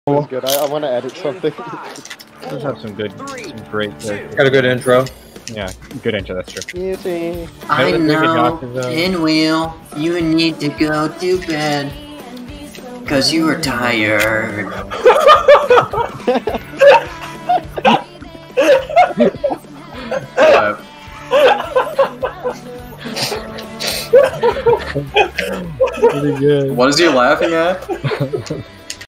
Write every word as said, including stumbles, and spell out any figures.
was good. I, I want to edit something. Let's have some good, some great. Uh, Got a good intro. Yeah, good intro. That's true. Easy. I know, Pinwheel, you need to go to bed. Cause you were tired. uh, Pretty good. what is he laughing at?